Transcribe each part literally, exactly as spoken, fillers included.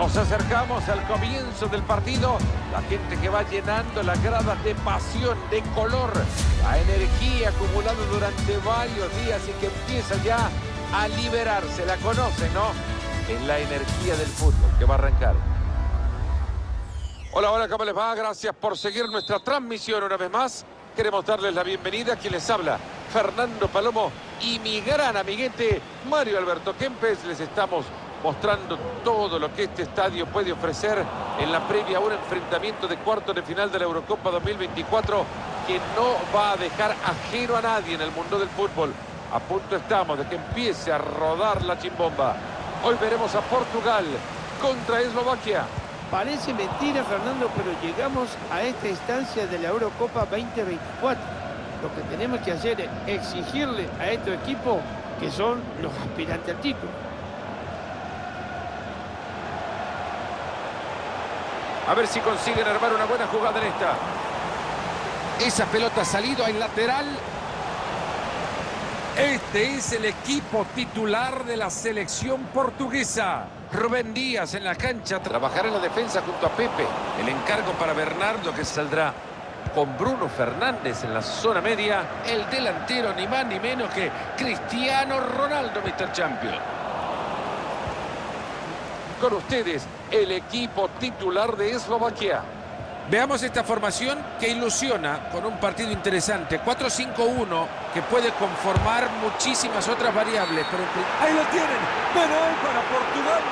Nos acercamos al comienzo del partido. La gente que va llenando las gradas de pasión, de color, la energía acumulada durante varios días y que empieza ya a liberarse. La conocen, ¿no? Es la energía del fútbol que va a arrancar. Hola, hola, ¿cómo les va? Gracias por seguir nuestra transmisión una vez más. Queremos darles la bienvenida a quien les habla, Fernando Palomo, y mi gran amiguete Mario Alberto Kempes. Les estamos mostrando todo lo que este estadio puede ofrecer en la previa a un enfrentamiento de cuartos de final de la Eurocopa dos mil veinticuatro que no va a dejar ajeno a nadie en el mundo del fútbol. A punto estamos de que empiece a rodar la chimbomba. Hoy veremos a Portugal contra Eslovaquia. Parece mentira, Fernando, pero llegamos a esta instancia de la Eurocopa veinte veinticuatro. Lo que tenemos que hacer es exigirle a estos equipos que son los aspirantes al título. A ver si consiguen armar una buena jugada en esta. Esa pelota ha salido al lateral. Este es el equipo titular de la selección portuguesa. Rubén Díaz en la cancha. Trabajará en la defensa junto a Pepe. El encargo para Bernardo, que saldrá con Bruno Fernández en la zona media. El delantero ni más ni menos que Cristiano Ronaldo, mister Champion. Con ustedes, el equipo titular de Eslovaquia. Veamos esta formación que ilusiona con un partido interesante. cuatro cinco uno que puede conformar muchísimas otras variables. Pero ahí lo tienen. Penal para Portugal.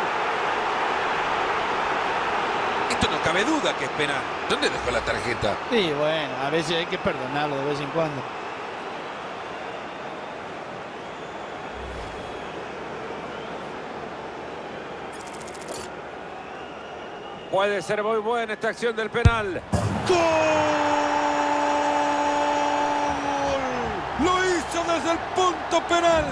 Esto no cabe duda que es penal. ¿Dónde dejó la tarjeta? Sí, bueno, a veces hay que perdonarlo de vez en cuando. Puede ser muy buena esta acción del penal. ¡Gol! ¡Lo hizo desde el punto penal!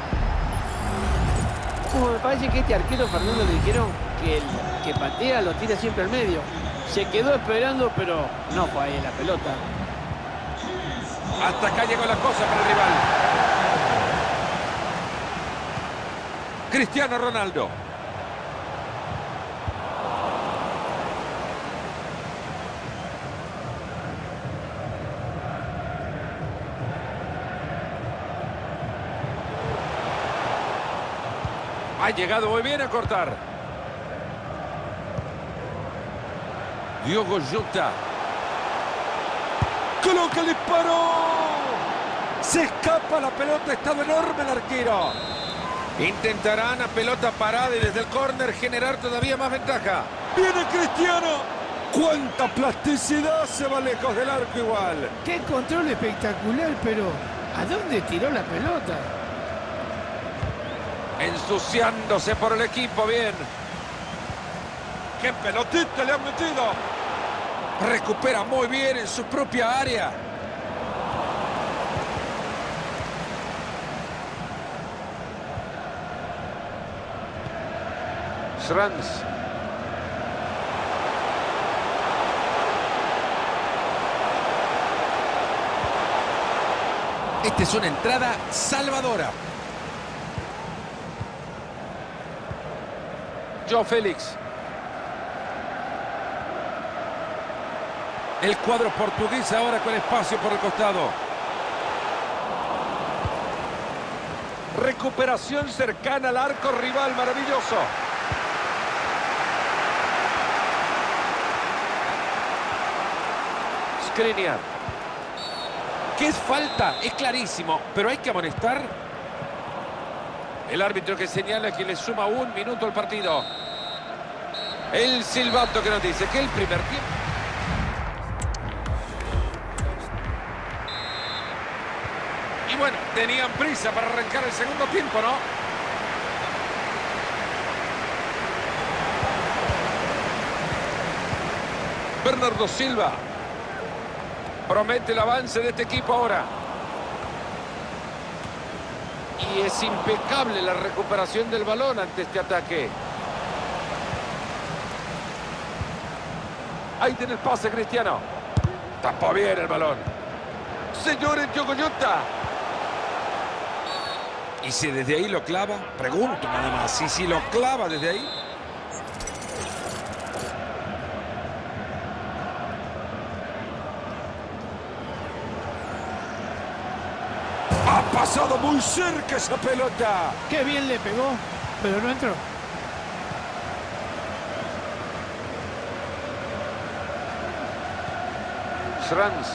Como me parece que este arquero, Fernando, le dijeron que el que patea lo tira siempre al medio. Se quedó esperando, pero no fue ahí la pelota. Hasta acá llegó la cosa para el rival. Cristiano Ronaldo. Ha llegado muy bien a cortar. Diogo Jota. Coloca el disparo. Se escapa la pelota. Ha estado enorme el arquero. Intentarán a pelota parada y desde el córner generar todavía más ventaja. Viene Cristiano. ¡Cuánta plasticidad! Se va lejos del arco igual. Qué control espectacular, pero ¿a dónde tiró la pelota? Ensuciándose por el equipo, bien. ¡Qué pelotita le han metido! Recupera muy bien en su propia área. Schranz. Esta es una entrada salvadora. João Félix. El cuadro portugués ahora con espacio por el costado. Recuperación cercana al arco rival, maravilloso. Skriniar. ¿Qué es falta? Es clarísimo, pero hay que amonestar. El árbitro que señala que le suma un minuto al partido. El silbato que nos dice que el primer tiempo. Y bueno, tenían prisa para arrancar el segundo tiempo, ¿no? Bernardo Silva. Promete el avance de este equipo ahora. Y es impecable la recuperación del balón ante este ataque. Ahí tiene el pase Cristiano. Tapó bien el balón. Señores, Diogo Jota. Y si desde ahí lo clava, pregunto nada más. Y si lo clava desde ahí. pasado muy cerca esa pelota. Qué bien le pegó, pero no entró. Schranz.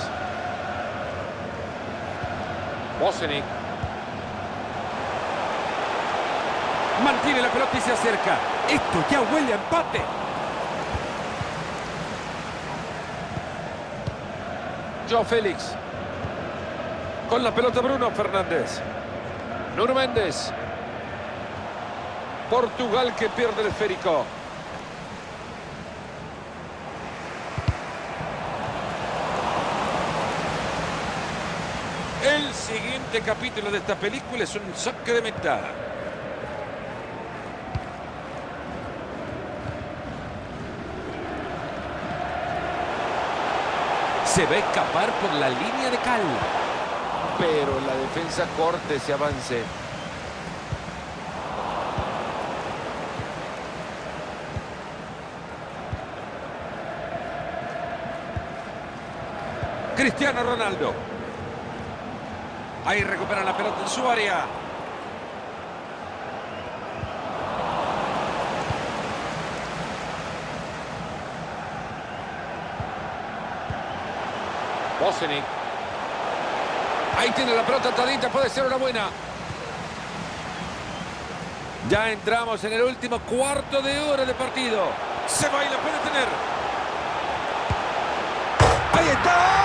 Bosenic. Mantiene la pelota y se acerca. Esto ya huele a empate. Joao Félix. Con la pelota Bruno Fernández. Nuno Méndez. Portugal que pierde el esférico. El siguiente capítulo de esta película es un saque de meta. Se va a escapar por la línea de cal. Pero la defensa corta ese avance. Cristiano Ronaldo. Ahí recupera la pelota en su área. Bosenic. Ahí tiene la pelota atadita, puede ser una buena. Ya entramos en el último cuarto de hora de partido. Se va y la puede tener. ¡Ahí está!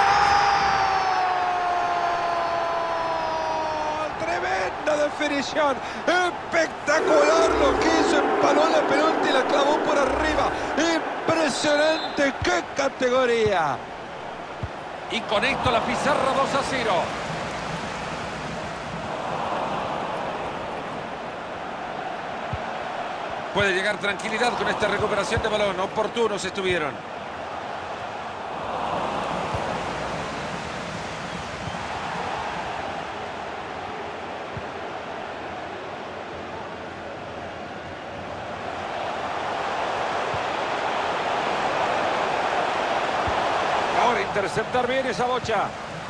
Tremenda definición. Espectacular lo que hizo. Empaló la pelota y la clavó por arriba. Impresionante. ¡Qué categoría! Y con esto la pizarra dos a cero. Puede llegar tranquilidad con esta recuperación de balón. Oportunos estuvieron. Ahora interceptar bien esa bocha.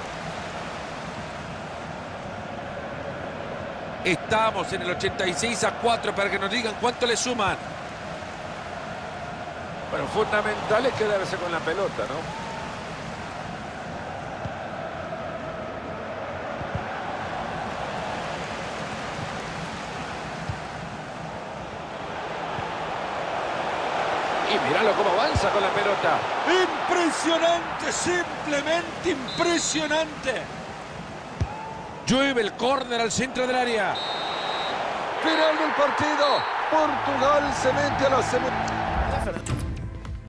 Estamos en el ochenta y seis a cuatro para que nos digan cuánto le suman. Bueno, fundamental es quedarse con la pelota, ¿no? Y míralo cómo avanza con la pelota. Impresionante, simplemente impresionante. Llueve el córner al centro del área. Final del partido. Portugal se mete a la segunda.